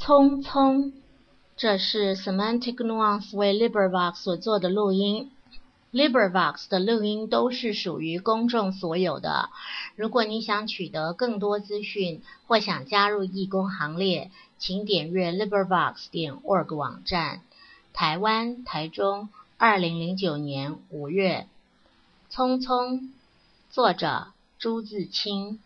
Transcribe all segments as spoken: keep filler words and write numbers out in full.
匆匆，这是 Semantic Nuance 为 LibriVox 所做的录音。LibriVox 的录音都是属于公众所有的。如果你想取得更多资讯或想加入义工行列，请点阅 LibriVox 点 org 网站。台湾、台中，二零零九年五月。匆匆，作者朱自清。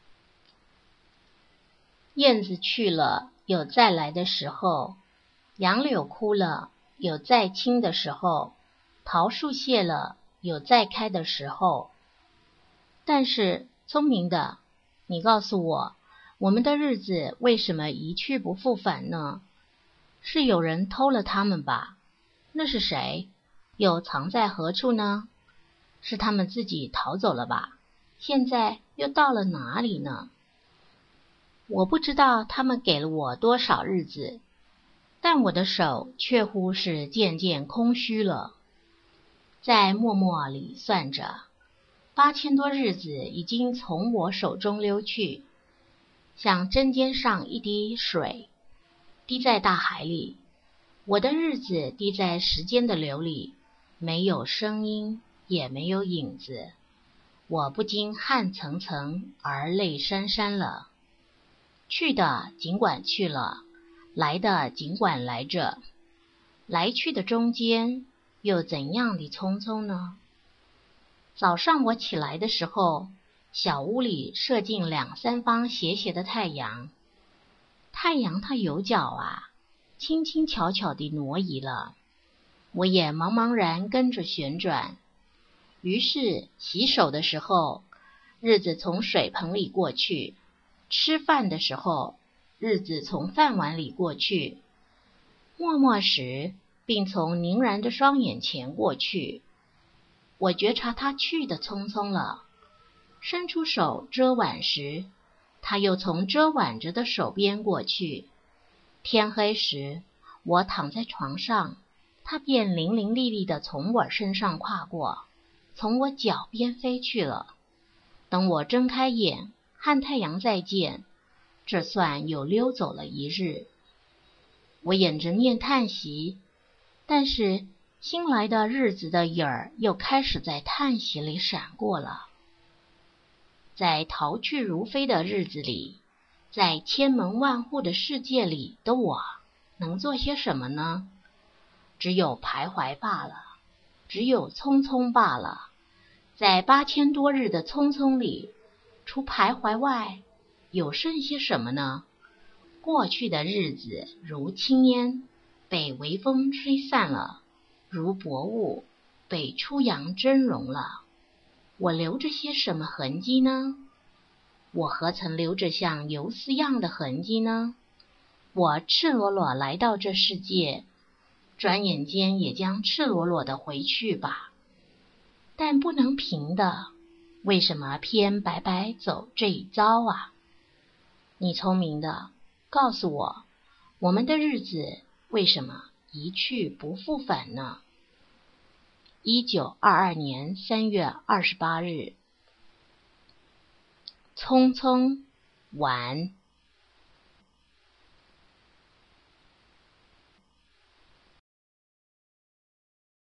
燕子去了，有再来的时候；杨柳枯了，有再青的时候；桃树谢了，有再开的时候。但是，聪明的，你告诉我，我们的日子为什么一去不复返呢？是有人偷了它们吧？那是谁？又藏在何处呢？是他们自己逃走了吧？现在又到了哪里呢？我不知道他们给了我多少日子，但我的手却乎是渐渐空虚了。在默默里算着，八千多日子已经从我手中溜去，像针尖上一滴水，滴在大海里。我的日子滴在时间的流里，没有声音，也没有影子。我不禁汗涔涔而泪潸潸了。去的尽管去了，来的尽管来着，来去的中间又怎样的匆匆呢？早上我起来的时候，小屋里射进两三方斜斜的太阳。太阳它有脚啊，轻轻巧巧地挪移了，我也茫茫然跟着旋转。于是洗手的时候，日子从水盆里过去；吃饭的时候，日子从饭碗里过去；默默时，并从凝然的双眼前过去。我觉察他去的匆匆了，伸出手遮挽时，他又从遮挽着的手边过去。天黑时，我躺在床上，他便伶伶俐俐地从我身上跨过，从我脚边飞去了。等我睁开眼，和太阳再见，这算又溜走了一日。我掩着面叹息，但是新来的日子的影儿又开始在叹息里闪过了。在逃去如飞的日子里，在千门万户的世界里的我，能做些什么呢？只有徘徊罢了，只有匆匆罢了。在八千多日的匆匆里，除徘徊外，有剩些什么呢？过去的日子如轻烟，被微风吹散了；如薄雾，被初阳蒸融了。我留着些什么痕迹呢？我何曾留着像游丝样的痕迹呢？我赤裸裸来到这世界，转眼间也将赤裸裸地回去吧。但不能平的，为什么偏白白走这一遭啊？你聪明的，告诉我，我们的日子为什么一去不复返呢？一九二二年三月二十八日。匆匆完。